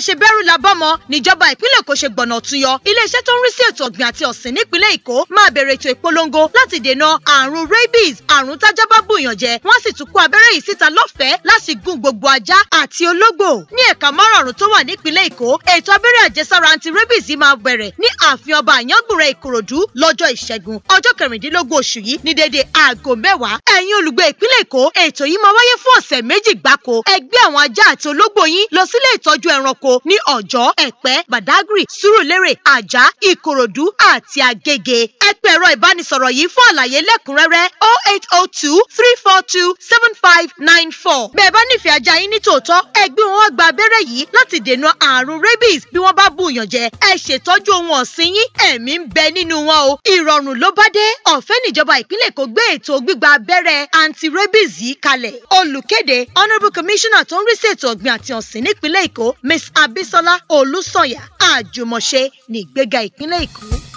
ṣe bẹ̀rù labọ́mọ níjọba ìpínlẹ̀ Èkó ṣe gbọ̀nà ọ̀tún yọ. Iléeṣẹ́ tó ń rí sí ètò ọ̀gbìn àti ọ̀sìn nípínlẹ̀ Èkó máa bẹ̀rẹ̀ ètò ìpolongo láti dènà àrùn rabies, àrùn tájá bá bùyàn jẹ. Wọ́n sì tún kó abẹ́rẹ́ yìí síta lọ́fẹ̀ẹ́ láti gún gbogbo ajá àti ológbò. Ní ẹ̀ka márààrún tó wà nípínlẹ̀ Èkó, ètò abẹ́rẹ́ àjẹsára anti-rabies yìí máa bẹ̀rẹ̀ ní ààfin ọba Àyàngbùrẹ́ Ìkòròdú lọ́jọ́ Ìṣẹ́gun ọjọ́ 16 oṣù yìí ní dédé aago 10. Ẹ̀yin olùgbé ìpínlẹ̀ Èkó, ètò yìí máa wáyé fún ọ̀sẹ̀ 2 gbáko. Ẹ gbé àwọn ajá àti ológbò yín lọ sílé ìtọ́jú ẹranko ní Ọ̀jọ́, Ẹ̀pẹ́, Badagry, Sùúrùlérè, Àjà, Ìkòròdú àti Agége. Ẹ pe ẹ̀rọ ìbánisọ̀rọ̀ yìí fún àlàyé lẹ́kùnrẹ́rẹ́ 0802 342 7594. Bẹ́ẹ̀ bá nífẹ̀ẹ́ ajá yín ní tòótọ́, ẹ gbé wọn wá gba abẹ́rẹ́ yìí láti dènà àrùn rabies bí wọ́n bá bùyàn jẹ. Ẹ ṣètọ́jú ohun ọ̀sìn yín, ẹ̀mí ń bẹ nínú wọn o. Ìrọ̀rùn ló bá dé. Ọ̀fẹ́ níjọba ìpínlẹ̀ Èkó gbé ètò gbígba abẹ́rẹ́ anti-rabies yìí kalẹ̀. Olùkéde Honourable Commissioner tó ń rí sí ètò ọ̀gbìn àti ọ̀sìn nípínlẹ̀ Èkó, Miss Abisola Olúsànyà. Àjùmọ̀ṣe ní ìgbéga ìpínlẹ̀ Èkó.